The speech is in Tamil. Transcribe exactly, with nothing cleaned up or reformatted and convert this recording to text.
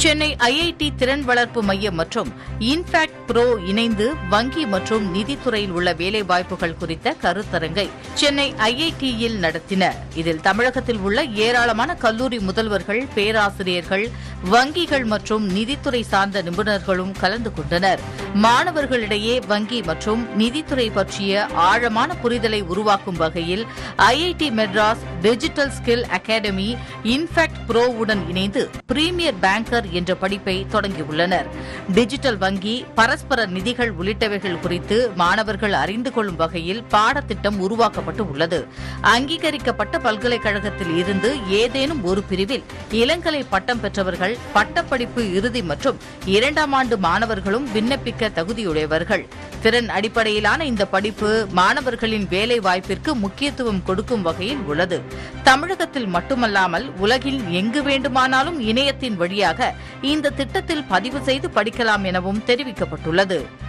சென்னை ஐஐடி திறன் வளர்ப்பு மையம் மற்றும் இன்ஃபேக்ட் ப்ரோ இணைந்து வங்கி மற்றும் நிதித்துறையில் உள்ள வேலைவாய்ப்புகள் குறித்த கருத்தரங்கை சென்னை ஐஐடியில் நடத்தினர். இதில் தமிழகத்தில் உள்ள ஏராளமான கல்லூரி முதல்வர்கள், பேராசிரியர்கள், வங்கிகள் மற்றும் நிதித்துறை சார்ந்த நிபுணர்களும் கலந்து கொண்டனர். மாணவர்களிடையே வங்கி மற்றும் நிதித்துறை பற்றிய ஆழமான புரிதலை உருவாக்கும் வகையில் IIT Madras digital skill academy in fact ப்ரோவுடன் இணைந்து பிரீமியர் பேங்கர் என்ற படிப்பை தொடங்கியுள்ளனர். டிஜிட்டல் வங்கி, பரஸ்பர நிதிகள் உள்ளிட்டவைகள் குறித்து மாணவர்கள் அறிந்து கொள்ளும் வகையில் பாடத்திட்டம் உருவாக்கப்பட்டு உள்ளது. அங்கீகரிக்கப்பட்ட பல்கலைக்கழகத்தில் இருந்து ஏதேனும் ஒரு பிரிவில் இளங்கலை பட்டம் பெற்றவர்கள், பட்டப்படிப்பு இறுதி மற்றும் இரண்டாம் ஆண்டு மாணவர்களும் விண்ணப்பிக்க தகுதியுடையவர்கள். திறன் அடிப்படையிலான இந்த படிப்பு மாணவர்களின் வேலை வாய்ப்பிற்கு முக்கியத்துவம் கொடுக்கும் வகையில் உள்ளது. தமிழகத்தில் மட்டுமல்லாமல் உலகில் எங்கு வேண்டுமானாலும் இணையத்தின் வழியாக இந்த திட்டத்தில் பதிவு செய்து படிக்கலாம் எனவும் தெரிவிக்கப்பட்டுள்ளது.